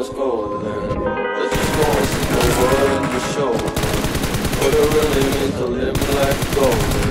let's go then. Let's just go and see the world in the show. What it really means to live like gold.